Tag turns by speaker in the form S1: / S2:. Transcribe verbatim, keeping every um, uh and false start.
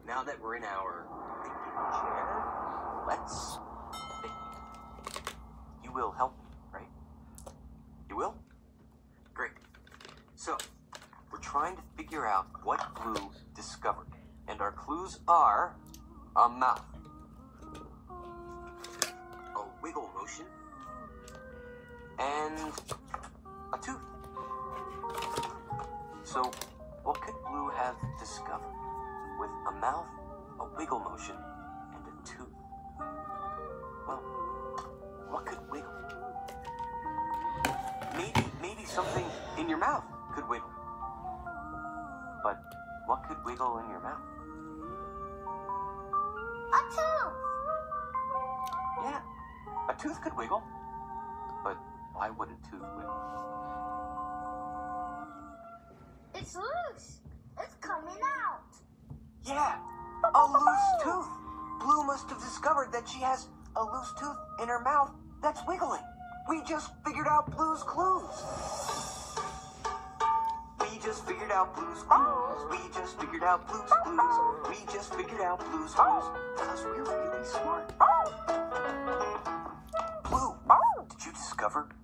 S1: now that we're in our thinking chair, let's think. You will help me, right? You will? Great. So, we're trying to figure out what Blue discovered. And our clues are a mouth, a wiggle motion, and a tooth. So, what could Blue have discovered with a mouth, a wiggle motion, and a tooth? Well, what could wiggle? Maybe, maybe something in your mouth could wiggle. But what could wiggle in your mouth?
S2: A tooth!
S1: Yeah, a tooth could wiggle. But why would a tooth wiggle?
S2: It's loose. It's coming out.
S1: Yeah, a loose tooth. Blue must have discovered that she has a loose tooth in her mouth that's wiggling. We just figured out Blue's clues. We just figured out Blue's clues. We just figured out Blue's clues. We just figured out Blue's clues. Because we're really smart. Blue, did you discover